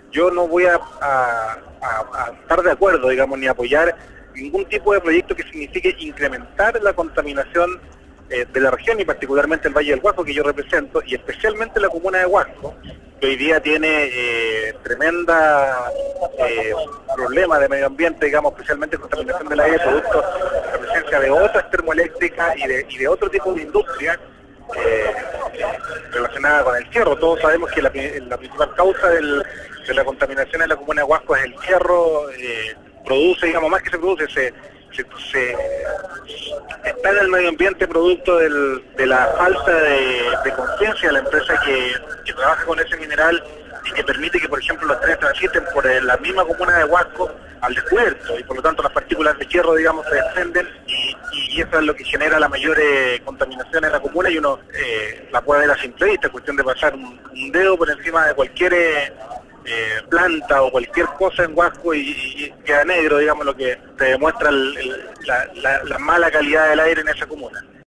yo no voy a estar de acuerdo, digamos, ni apoyar ningún tipo de proyecto que signifique incrementar la contaminación de la región y particularmente el Valle del Huasco que yo represento, y especialmente la comuna de Huasco, que hoy día tiene tremenda problemas de medio ambiente, digamos, especialmente contaminación del aire, producto de la presencia de otras termoeléctricas y de otro tipo de industria eh, relacionada con el fierro. Todos sabemos que la principal causa de la contaminación en la comuna de Huasco es el fierro. Produce, digamos, más que se produce, se está en el medio ambiente producto de la falta de conciencia de la empresa que trabaja con ese mineral y que permite que, por ejemplo, los trenes transiten por la misma comuna de Huasco al descubierto, y por lo tanto las partículas de hierro, digamos, se desprenden y eso es lo que genera la mayor contaminación en la comuna, y uno la puede ver a simple vista, es cuestión de pasar un dedo por encima de cualquier planta o cualquier cosa en Huasco y queda negro, digamos, lo que te demuestra la mala calidad del aire en esa comuna.